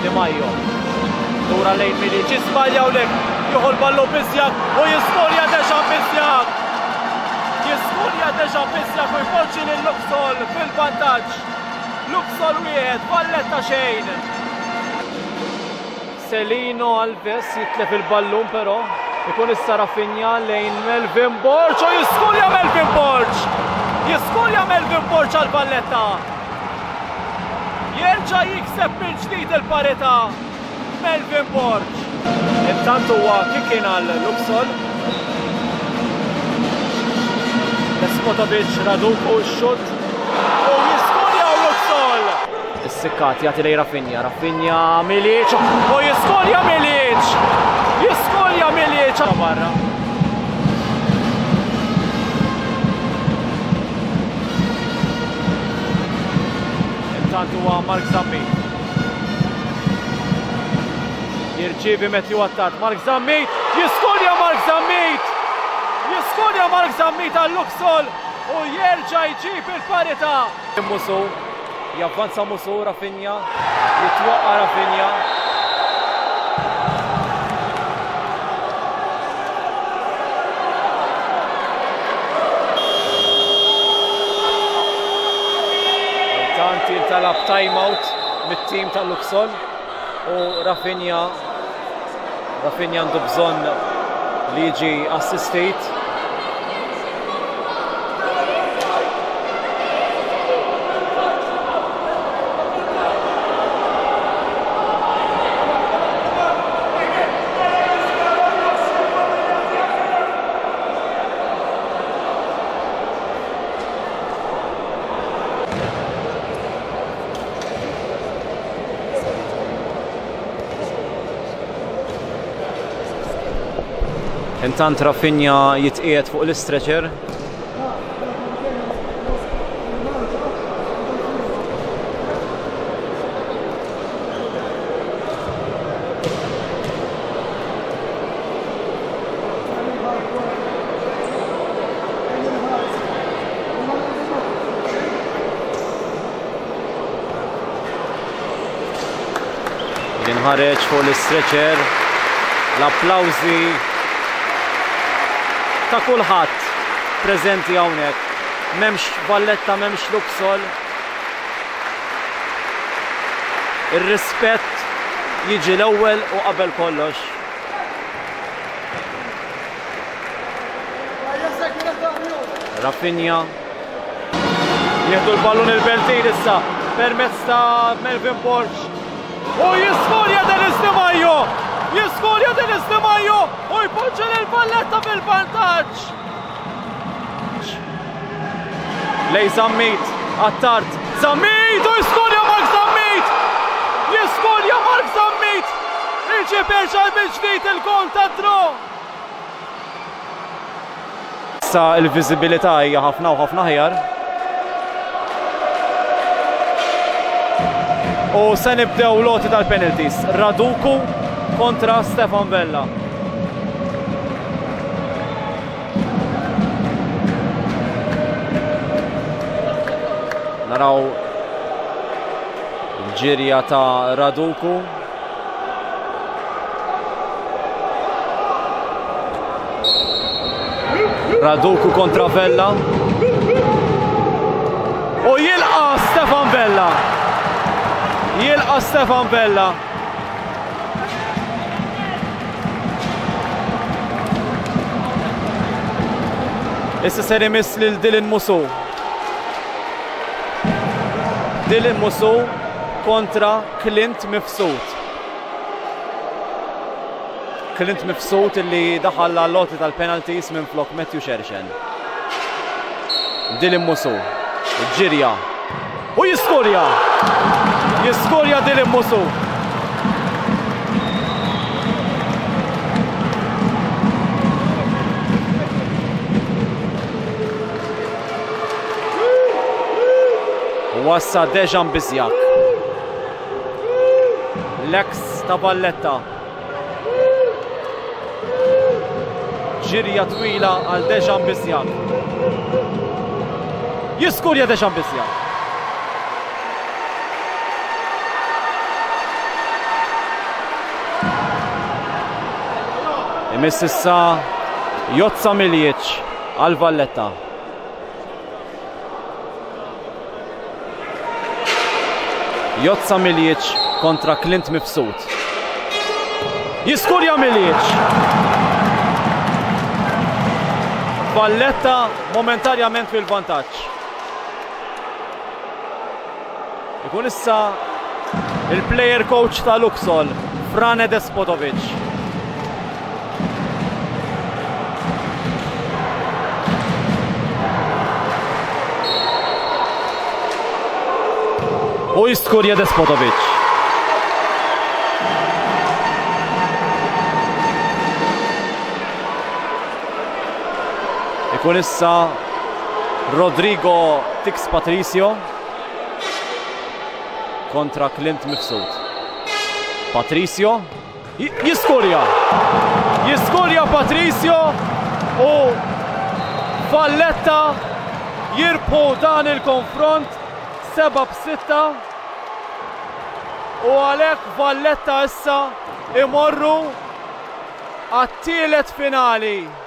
Di Majo. Dura lejn Milic, jisbalja u lek, juhu l-ballu Bizjak u jiskolja deġa Bizjak. Jiskolja deġa Bizjak u jpoġġi lil Luxol fil-vantaġġ. Luxol wieħed, Valletta xejn. Celino Alves jitlef il-ballun però ikun issa Rafinha lejn Melvin Borch u jiskolja Melvin Borch. Jiskolja Melvin Borch għal Valletta. Jerġa' jikseb minn ġdid il-parità Melvin Borch. Intant huwa kien għal Luxol. Despotovic Raduku x-xut u jiskolja Luxol. Is-sikkat jagħti lej Rafinha, Rafinha Milic u jiskolja Milic! Jiskolja Milic barra. Intant huwa Mark Zammit. Jirċievi Matthew Attard, Mark Zammit, jiskolja Mark Zammit! Jiskolja Mark Zammit għal Luxol u jerġa' jġib il-parità. Musu javvanza Musu, Rafinha, jitwaqqa Rafinha. Intant jintalab timeout mit-tim tal-Luxol u Rafinha għandu bżonn li jiġi assistit. Intant Rafinha jitqiegħed fuq l-istretcher. Jinħareġ fuq l-istretcher. L-applawżi ta' kulħadd preżenti hawnhekk. M'hemmx Valletta, m'hemmx Luxol. Ir-rispett jiġi l-ewwel u qabel kollox. Rafinha jieħdu l-ballun il-Beltin issa permezz ta' Melvin Borch. U jiskolja Denis Di Majo! Jiskolja Denis Di Majo u jpoġġi lil Valletta fil-vantaġġ. Lej Zammit, Attard, Zammit u jiskolja Mark Zammit! Jiskolja Mark Zammit! Iġib erġa' mill-ġdid il-gol ta' dro. Issa l-viżibilità hija ħafna u ħafna ħjar. U se nibdew loti tal-penalties. Raduku kontra Stefan Vella. Naraw il-ġirja ta' Raduku. Raduku kontra Vella. U jilqa Stefan Vella. Jilqa Stefan Vella. Issa ser imiss lil Dylan Musu. Dylan Musu kontra Clint Mifsud. Clint Mifsud illi daħal l-loti tal-penalties minn flok Matthew Xerxen. Dylan Musu, ġirja. U jiskorja! Jiskorja Dylan Musu. Wassa Dejan Bizjak. L-ex ta' Valletta. Ġirja twila għal Dejan Bizjak. Jiskurja Dejan Bizjak. Imiss issa Jozza Miljic għal Valletta. Jozza Miljic kontra Clint Mifsud. Jiskurja Miljic. Valletta momentarjament fil-vantaġġ. Ikun issa il-player coach ta' Luxol, Frane Despodovic. U jiskurja Despodovic. Ikun issa Rodrigo Tix Patricio kontra Clint Mifsud. Patricio jiskurja. Jiskurja Patricio u Valletta jirbħu dan il-konfront 7-6 u għalhekk Valletta issa imorru għat-tielet finali.